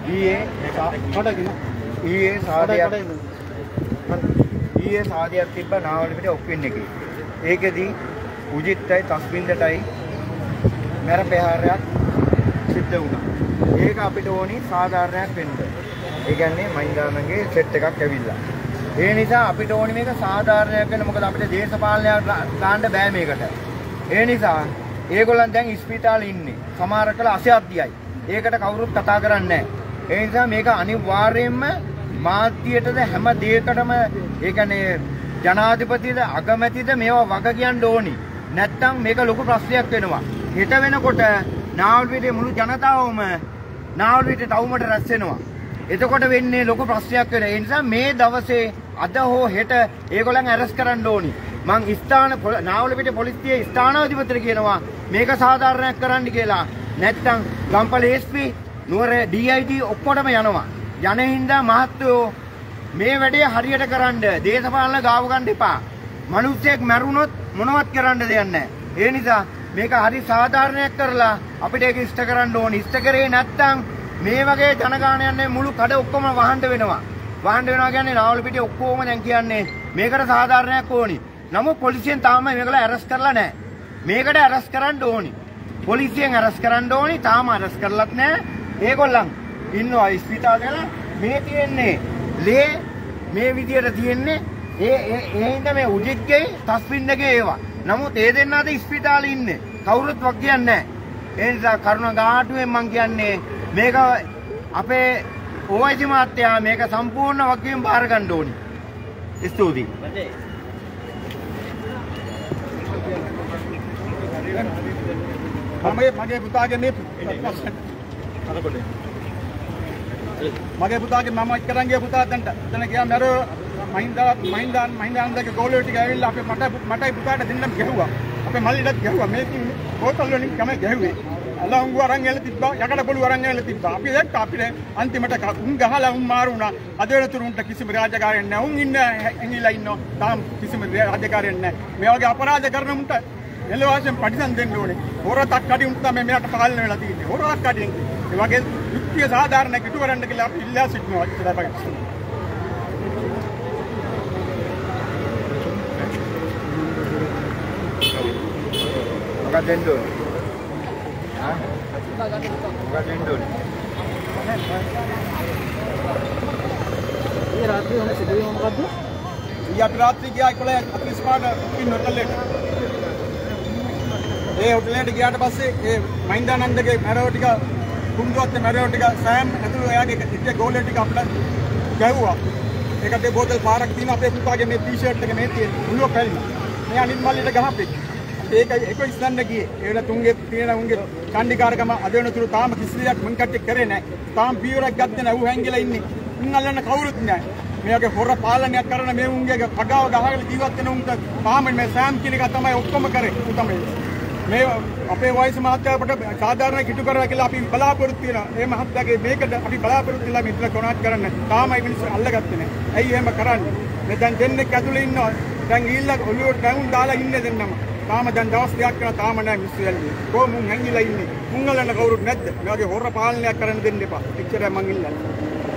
සාධයක් තිබ්බා නාවල පිට ඔක්කින් එකේ. ඒකෙදී උජිත්ටයි තස්මින්දටයි මරපෑහාරයක් සිද්ධ වුණා. ඒක අපිට ඕනි සාධාරණයක් වෙන්න. ඒ කියන්නේ මහින්දානගේ සෙට් එකක් ඇවිල්ලා. ඒ නිසා අපිට ඕනි මේක සාධාරණයක් වෙන්න. මොකද අපිට දේශපාලනයක් දාන්න බෑ මේකට. ඒ නිසා ඒගොල්ලන් දැන් ඉස්පිතාලේ ඉන්නේ. සමහර කල අසහ්‍යයි. ඒකට කවුරුත් කතා කරන්නේ නැහැ. ඒ නිසා මේක අනිවාර්යයෙන්ම මාධ්‍යයටද හැම දෙයකටම ඒ කියන්නේ ජනාධිපතිද අගමැතිද මේවා වග කියන්න ඕනි. නැත්තම් මේක ලොකු ප්‍රශ්නයක් වෙනවා. හෙට වෙනකොට නාවල්පිටියේ මුළු ජනතාවම නාවල්පිටියේ තවුමට රැස් වෙනවා. එතකොට වෙන්නේ ලොකු ප්‍රශ්නයක් වෙනවා. ඒ නිසා මේ දවසේ අද හෝ හෙට ඒගොල්ලන් අරස්ට් කරන්න ඕනි. මං නාවලපිටියේ පොලිසියේ ස්ථානාධිපතිට කියනවා මේක සාධාරණයක් කරන්න කියලා. නැත්තම් ගම්පල SP නුවර DID ඔක්කොටම යනවා. යන හින්දා මහත්තයෝ මේ වැඩේ හරියට කරන්න දේශපාලන ගාව ගන්න එපා. මිනිස්සෙක් මැරුණොත් මොනවත් කරන්න දෙයක් නැහැ. ඒ නිසා මේක හරි සාධාරණයක් කරලා අපිට ඒක ඉෂ්ට කරන්න ඕනේ. ඉෂ්ට කරේ නැත්තම් මේ වගේ ජනගහනයන්නේ මුළු කඩ ඔක්කොම වහන්න වෙනවා. වහන්න වෙනවා කියන්නේ නාවලපිටියේ ඔක්කොම දැන් කියන්නේ මේකට සාධාරණයක් ඕනි. නමුත් පොලිසියෙන් තාම මේකලා අරස්ට් කරලා නැහැ. මේකට අරස්ට් කරන්න ඕනි. පොලිසියෙන් අරස්ට් කරන්න ඕනි. තාම අරස්ට් කරලත් නැහැ. ඒගොල්ලන් ඉන්නවා ඉස්පිතාලේ මේ තියෙන්නේ ලේ මේ විදියට තියෙන්නේ ඒ හින්දා මේ උජිත්ගේ තස්මින්දගේ ඒවා. නමුත් ඒ දෙන්නාද ඉස්පිතාලේ ඉන්නේ. කවුරුත් වක් කියන්නේ නැහැ. ඒ නිසා කරුණ ගාටුවෙන් මං කියන්නේ මේක අපේ ඕවයිසි මාත්‍යා මේක සම්පූර්ණ වගකීම් බාර ගන්න ඕනි. ස්තුතියි. මගේ පුතාගේ මේ මගේ පුතාගේ මම එක්කරන්ගේ පුතා දැන්ට එතන ගියා මර මහින්දාන්දගේ ගෝලියෝ ටික ඇවිල්ලා අපේ මටයි පුතාට දෙන්නම ගැහුවා. අපේ මල්ලිටත් ගැහුවා. මේ බෝතල් වලින් තමයි ගැහුවේ. අලංගු අරන් එල තිබ්බා යකඩ පොළු අරන් එල තිබ්බා. අපි දැක්ක අපිට අන්තිමට උන් ගහලා උන් මාරු වුණා. අද වෙනතුරුන්ට කිසිම රාජකාරියක් නැහැ. උන් ඉන්න ඇඟිලා ඉන්නවා. තාම කිසිම රාජකාරියක් නැහැ. මේ වගේ අපරාධ කරන උන්ට එළවාසෙන් පරිසම් දෙන්න ඕනේ. හොරතක් කඩි උන් තමයි මෙයාට පාලනය වෙලා තියෙන්නේ. හොරතක් කඩින් ඒ වගේ යුක්තිය සාධාරණ කිටු කරන්න කියලා අපි ඉල්ලා සිටිනවා. ඉස්සරහ බලන්න. මොකක්ද දෙන්නේ? ये रात्रि होने से देवी मोहम्मद ये रात्रि गया इकले 45 पिन होटल ඒ හොටලෙට ගියාට පස්සේ ඒ මහින්දානන්දගේ මැරව ටික කුඹුවත් මැරව ටික සෑම් ඇතුළු එයාගේ ඉතිය ගෝලෙ ටික අපිට ගැහුවා. ඒකට බෝතල් පාරක් තියෙන අපේ පුතාගේ මේ ටී-ෂර්ට් එක මේ තියෙන මුළුව පැල්ල. මේ අනිත් මල්ලිට ගහපේ. ඒක එක ඉස්සන්න ගියේ. ඒවල තුන්ගේ තියෙන උන්ගේ කණ්ඩිකාරකම අද වෙනතුරු තාම කිසි දෙයක් මුන් කට්ටේ කරේ නැහැ. තාම පියවරක් ගත්තේ නැහැ. ඌ හැංගිලා ඉන්නේ. උන් අල්ලන්න කවුරුත් නැහැ. මේ වගේ හොර පාලනයක් කරන මේ උන්ගේ පගාව ගහගෙන ජීවත් වෙන උන්ට තාම මේ සෑම් කියන එක තමයි ඔක්කොම කරේ. ඌ තමයි මේ අපේ වයස මහත්තයාට සාධාරණ කිටු කරලා කියලා අපි බලාපොරොත්තු වෙනවා. මේ මහත්තයාගේ මේකට අපි බලාපොරොත්තු වෙලා මිත්‍ර කොනාත් කරන්න. තාමයි මිනිස්සු අල්ලගත්තේ නැහැ. ඇයි එහෙම කරන්නේ? මේ දැන් දෙන්නෙක් ඇතුලේ ඉන්නවා. දැන් ගිහිල්ලා ඔළුවට ඩවුන් දාලා ඉන්නේ දෙන්නම. තාම දැන් දවස් දෙකක් කරලා තාම නැහැ මිනිස්සු යන්නේ. කොහොම මුන් හැංගිලා ඉන්නේ? මුන් අල්ලන්න කවුරුත් නැද්ද? මේ වගේ හොර පාලනයක් කරන්න දෙන්න එපා. එච්චරයි මං ඉල්ලන්නේ.